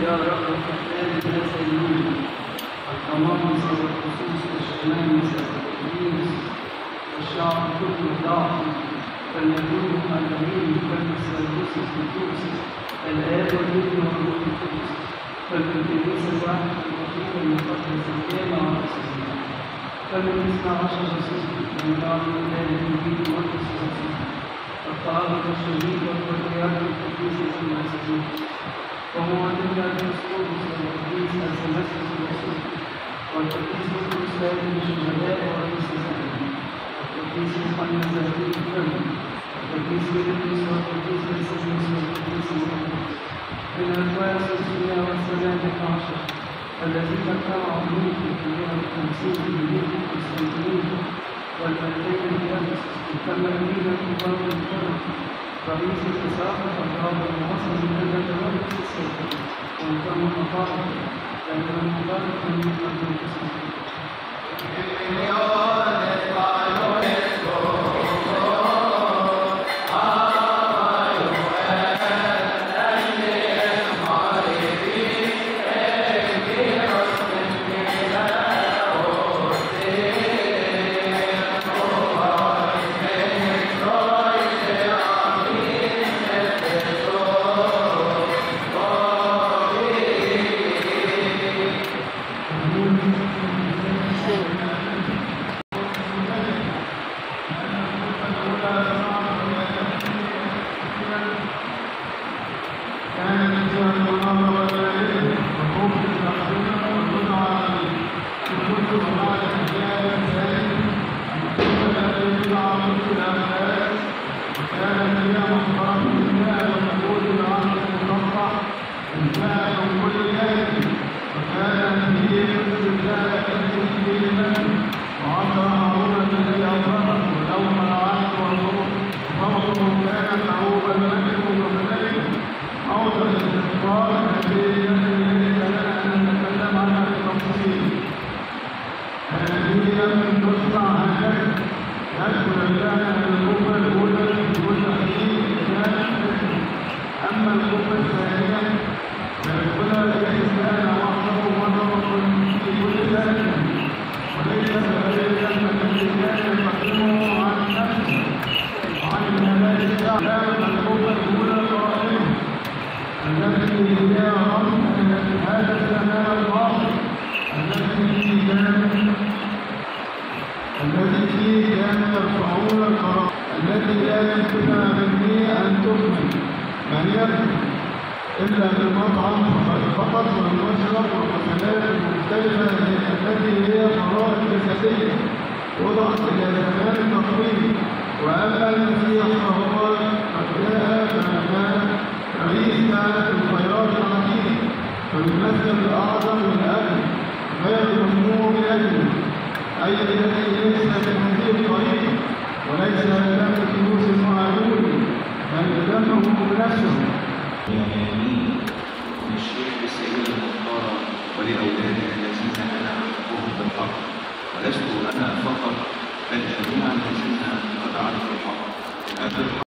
يا رب الرحمن الناس المؤمنين القمامسة والخصوص والشمامسة والإبليس والشعب كله ضعف فليكون مؤمنين بكنس القدس القدوس الآب والابن والروح القدس فالكنيسة الواحدة الوحيدة المقدسة الجامعة والأساسية فالمثنى عشر رسول من بعد الإله الإنجيل المقدس الرسول التعارض الشديد والقيام القديس المؤسسين وهو عندنا الأسطورس والقديس أثناسيوس الرسول والقديس الرسول الشهداء ورئيس الأمين والقديس يوحنا الزهري الفم والقديس بيرلس والقديس باسيليوس والقديس المقدس من الأقواس السنة والثلاثة عشر الذين كانوا عمرهم في 50 مليون قسطنطين والملكين اليابس الثمانين كبار الفرق رئيس الإساقة الراب المعصر من المدرسة السيطرة وانتم مطارق لأن المطارق من المدرسة إلا بالمطعم فقط والمشرب والمكانات المختلفة التي هي فرائض جسدية وضعت إلى زمان التقويم. وأما المسيح فهو قد جاء كان رئيس الخيرات العظيم فالمثل الأعظم للأجل غير ممنوع بأجله أي الذي ليس من هذه الطريقة وليس دم الفلوس المعلول بل دمه بنفسه. للشيخ السيدة المختارة ولأولادي الذين أنا أحبهم بالحق ولست أنا فقط بل جميع الذين قد عرفوا الحق.